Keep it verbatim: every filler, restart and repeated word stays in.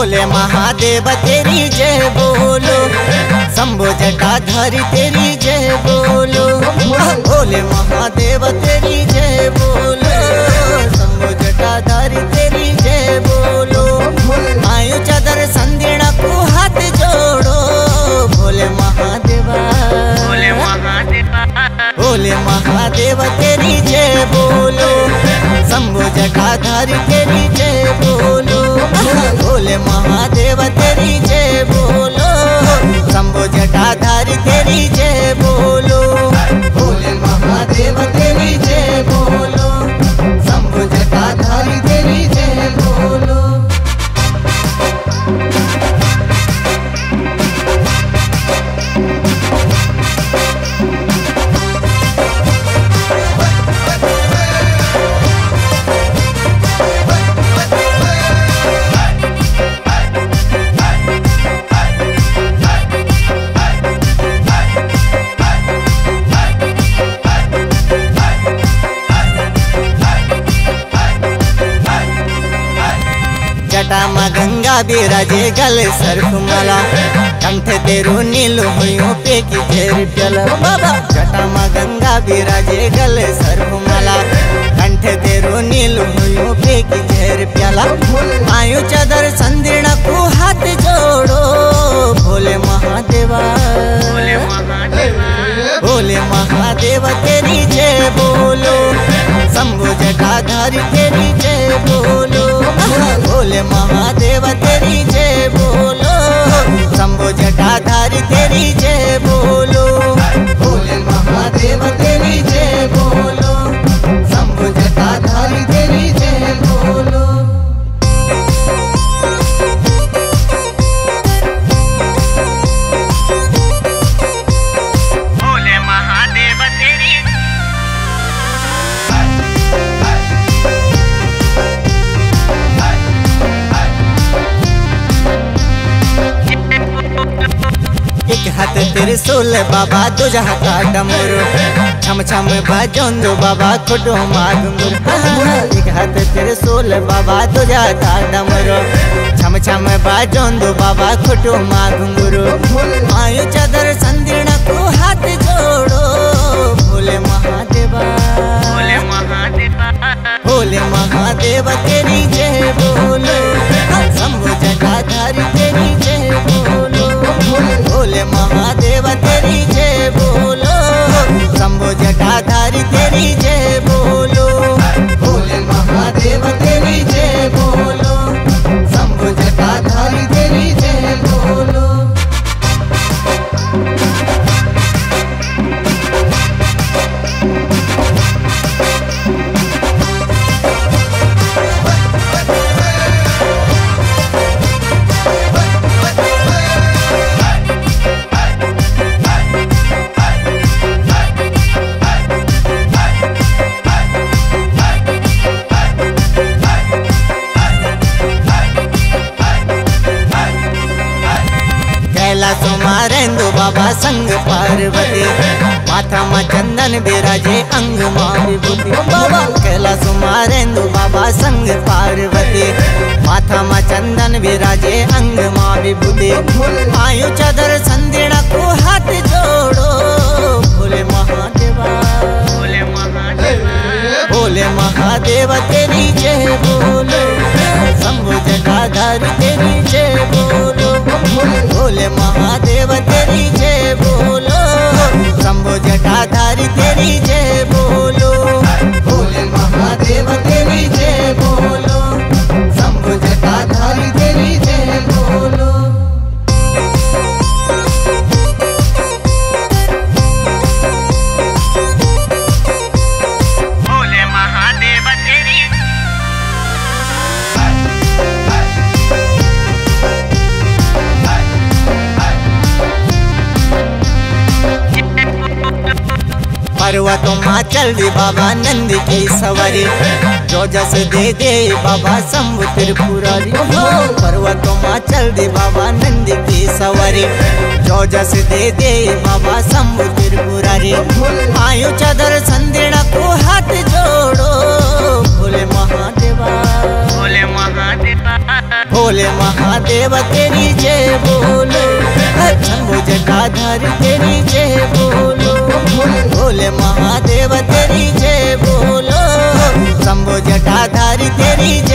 भोले महादेव तेरी जय बोलो, शंभो जटाधारी तेरी जय बोलो। भोले महादेव तेरी जय बोलो, शंभो जटाधारी तेरी जय बोलो। आयु चादर संदेना को हाथ जोड़ो, भोले महादेवा भोले महादेवा भोले महादेव तेरी जय बोलो, शंभो जटाधारी तेरी जय बोलो। भोले महादेव तेरी जय बोलो, शंभो जटाधारी तेरी जय बोलो। भोले महादेव तेरी जय बोलो, शंभो जटाधारी तेरी जय बोलो। जटा मा गंगा बिराजे गल सरकुमाला, कंठ तेरू नील हुयो पे की घेर प्याला। बाबा जटा मा गंगा बिराजे गल सरकुमाला, कंठ तेरू नील हुयो पे की घेर प्याला। आयु चादर संदेना को हाथ जोड़ो, भोले महादेवा भोले महादेवा भोले महादेव तेरी जय बोलो, शंभो जटाधारी तेरी जय बोलो। भोले महादेव तेरी जय बोलो, शंभो जटाधारी तेरी जय बोलो। भोले महादेव तेरी जय बोलो, शंभो जटाधारी तेरी जय बोलो। भोले महादेव तेरी एक हाथ त्रिशूल बाबा दूजा हाथ डमरू, छम छम बजोंदो बाबा खुटो मागुर। एक हाथ त्रिशूल बाबा दूजा हाथ डमरू, छम छम बजोंदो बाबा खुटो मागुर। आयु चादर संदेना को हाथ जोड़ो, भोले महादेवा भोले महादेवा भोले महादेव तेरी जय बोलो, शंभो जटाधारी तेरी जय बोलो। भोले महादेव तेरी जय बोलो, शंभो जटाधारी तेरी जय बोलो। भोले महादेव तेरी जय बोलो, शंभो जटाधारी तेरी जय बोलो। सोमारेंदु बाबा संग पार्वती, माथा मा चंदन बिराजे अंग मा विभूति। बाबा कैलाश मारेंदु बाबा संग पार्वती, माथा मा चंदन बिराजे अंग मा विभूति। आयु चादर संदेना को हाथ जोड़ो, भोले महादेवा भोले महादेवा भोले महादेव तेरी जय बोलो, शंभो जटाधारी तेरी जय बोलो। भोले महादेव तेरी जय बोलो, शंभो जटाधारी तेरी जय बोलो। भोले महादेव तेरी जय बोलो, शंभो जटाधारी तेरी जय बोलो। भोले महादेव तेरी पर्वतों माँ चल दी बाबा नंद की सवारी, जो जस दे दे बाबा शंभु त्रिपुरारी। पर्वतों माँ चल दी बाबा नंद की सवारी, जो जस दे दे बाबा शंभु त्रिपुरारी। आयु चादर संदेना को हाथ जोड़ो, भोले महादेवा भोले महादेवा भोले महादेव महादेव तेरी जय बोलो, शंभो जटाधारी तेरी जय बोलो, भोले महादेव तेरी जय बोलो, शंभो जटाधारी तेरी जय